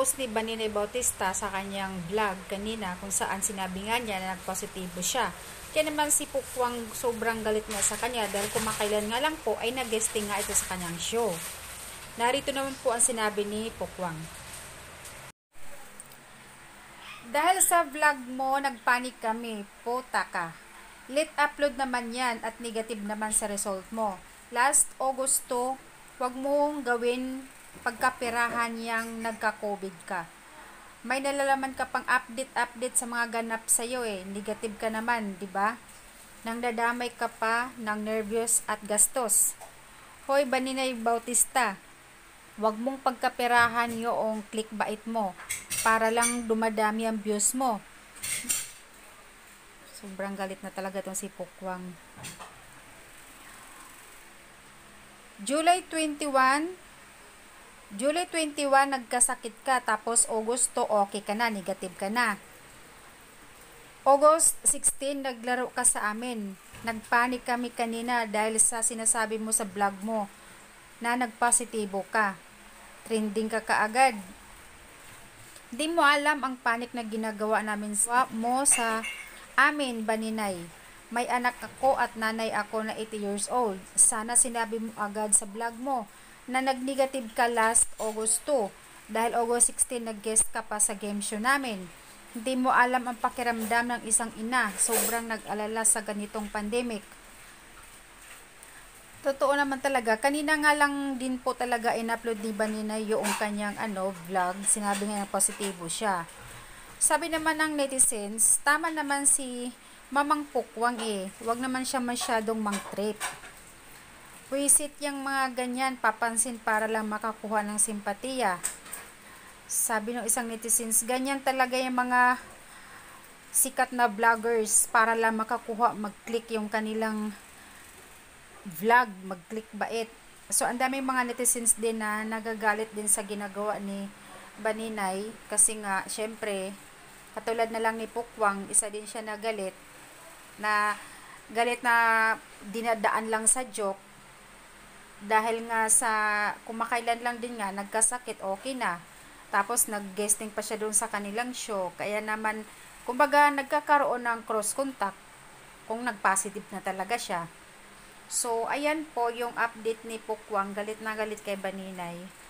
post ni Baninay Bautista sa kanyang vlog kanina kung saan sinabi nga niya na nagpositibo siya. Kaya naman si Pokwang sobrang galit nga sa kanya dahil kumakailan nga lang po ay nag-guesting nga ito sa kanyang show. Narito naman po ang sinabi ni Pokwang. Dahil sa vlog mo, nagpanik kami, puta ka. Late upload naman yan at negative naman sa result mo. Last Agosto, wag mong gawin pagkapirahan yang nagka-COVID ka. May nalalaman ka pang update sa mga ganap sa'yo Negative ka naman, di ba? Nang dadamay ka pa ng nervyos at gastos. Hoy, Baninay Bautista, wag mong pagkapirahan yung clickbait mo para lang dumadami ang views mo. Sobrang galit na talaga itong si Pokwang. July 21, nagkasakit ka, tapos Agosto, okay ka na, negative ka na. August 16, naglaro ka sa amin. Nagpanik kami kanina dahil sa sinasabi mo sa vlog mo na nagpositibo ka. Trending ka kaagad. Di mo alam ang panik na ginagawa namin mo sa amin, Baninay. May anak ako at nanay ako na 80 years old. Sana sinabi mo agad sa vlog mo na nag-negative ka last August 2 dahil August 16 nag-guest ka pa sa game show namin. Hindi mo alam ang pakiramdam ng isang ina. Sobrang nag-alala sa ganitong pandemic. Totoo naman talaga. Kanina nga lang din po talaga in-upload ni Baninay yung kanyang vlog. Sinabi nga na positibo siya. Sabi naman ng netizens, tama naman si Mamang Pokwang Huwag naman siya masyadong mang-trip. Wisit yung mga ganyan, papansin para lang makakuha ng simpatiya. Sabi ng isang netizens, ganyan talaga yung mga sikat na vloggers para lang makakuha, mag-click yung kanilang vlog, mag-clickbait. So, ang daming mga netizens din na nagagalit din sa ginagawa ni Baninay kasi nga, syempre, katulad na lang ni Pokwang, isa din siya na galit na dinadaan lang sa joke dahil nga sa kumakailan lang din nga nagkasakit, okay na, tapos nag-guesting pa siya doon sa kanilang show, kaya naman kumbaga nagkakaroon ng cross contact kung nag-positive na talaga siya. So ayan po yung update ni Pokwang, galit na galit kay Baninay.